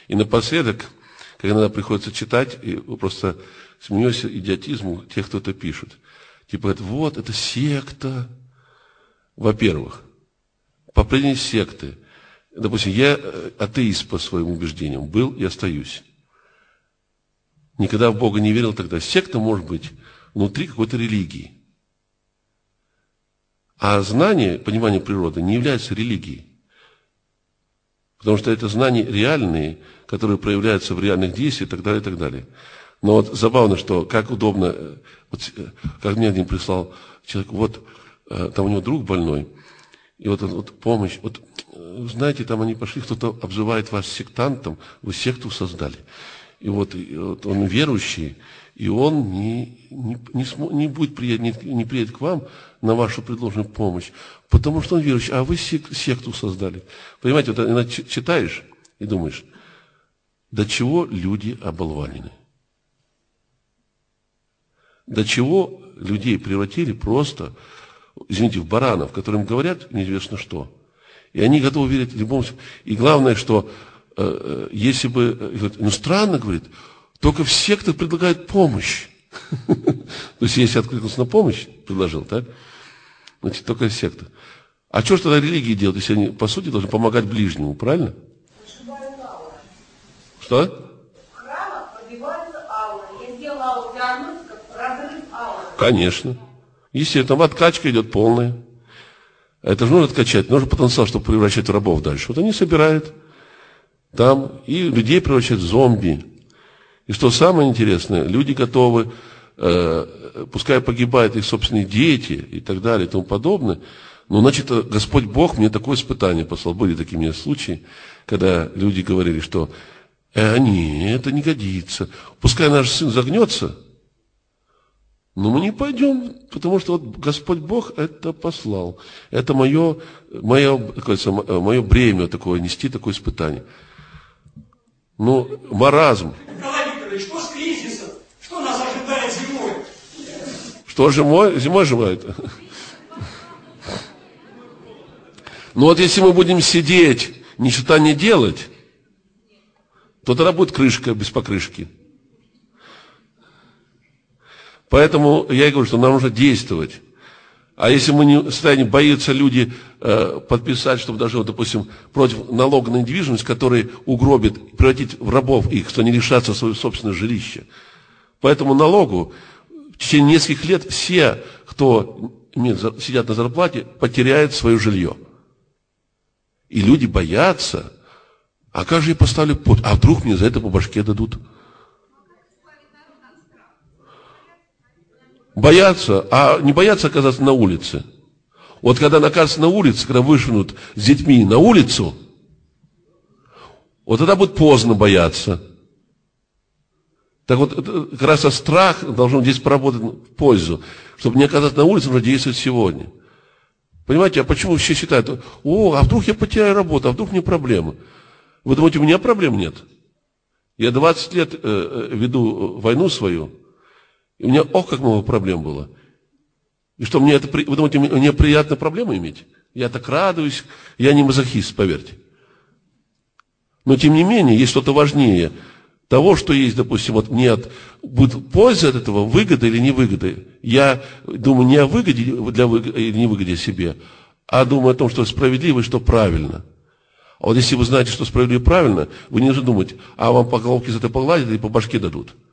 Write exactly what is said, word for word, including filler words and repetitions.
И напоследок, когда иногда приходится читать, и просто смеешься идиотизму тех, кто это пишет. Типа, это, вот, это секта. Во-первых, по определению секты, допустим, я атеист по своим убеждениям, был и остаюсь. Никогда в Бога не верил тогда. Секта может быть внутри какой-то религии. А знание, понимание природы не является религией. Потому что это знания реальные, которые проявляются в реальных действиях и так далее, и так далее. Но вот забавно, что как удобно, вот, как мне один прислал человек, вот там у него друг больной, и вот, вот помощь, вот знаете, там они пошли, кто-то обзывает вас сектантом, вы секту создали. И вот, и вот он верующий, и он не, не, не, смо, не, будет приедет, не, не приедет к вам на вашу предложенную помощь, потому что он верующий, а вы сек, секту создали. Понимаете, вот иногда читаешь и думаешь, до чего люди оболванены. До чего людей превратили просто, извините, в баранов, которым говорят неизвестно что. И они готовы верить в любом случае. И главное, что э, если бы, ну странно, говорит, только в сектах предлагают помощь. То есть, если откликнулся на помощь, предложил, так? Значит, только секта. А что ж тогда религии делают, если они, по сути, должны помогать ближнему, правильно? Что? Конечно. Если там откачка идет полная. Это же нужно откачать, нужно потенциал, чтобы превращать в рабов дальше. Вот они собирают там и людей превращают в зомби. И что самое интересное, люди готовы, э, пускай погибают их собственные дети и так далее и тому подобное, но значит Господь Бог мне такое испытание послал. Были такие у меня случаи, когда люди говорили, что э, не, это не годится. Пускай наш сын загнется, но мы не пойдем, потому что вот Господь Бог это послал. Это мое, мое, мое бремя такое, нести такое испытание. Ну, маразм. Николай Викторович, что с кризисом? Что нас ожидает зимой? Что зимой? Зимой ожидает. Ну вот если мы будем сидеть, ничего не делать, то тогда будет крышка без покрышки. Поэтому я и говорю, что нам нужно действовать. А если мы не в состоянии, боятся люди э, подписать, чтобы даже, вот, допустим, против налога на недвижимость, который угробит, превратит в рабов их, что они лишатся своего собственного жилища. Поэтому налогу в течение нескольких лет все, кто имеет, сидят на зарплате, потеряют свое жилье. И люди боятся, а как же я поставлю подпись? А вдруг мне за это по башке дадут? Боятся, а не боятся оказаться на улице. Вот когда окажутся на улице, когда вышвырнут с детьми на улицу, вот тогда будет поздно бояться. Так вот, как раз страх должен здесь поработать в пользу. Чтобы не оказаться на улице, нужно действовать сегодня. Понимаете, а почему все считают, о, а вдруг я потеряю работу, а вдруг мне проблемы? Вы думаете, у меня проблем нет? Я двадцать лет э, веду войну свою, и у меня, ох, как много проблем было. И что, мне это, вы думаете, мне приятно проблемы иметь? Я так радуюсь, я не мазохист, поверьте. Но, тем не менее, есть что-то важнее того, что есть, допустим, вот мне от, будет польза от этого, выгода или невыгода. Я думаю не о выгоде для выгоды, или невыгоде себе, а думаю о том, что справедливо и что правильно. А вот если вы знаете, что справедливо и правильно, вы не нужно думать, а вам по головке за это погладят или по башке дадут.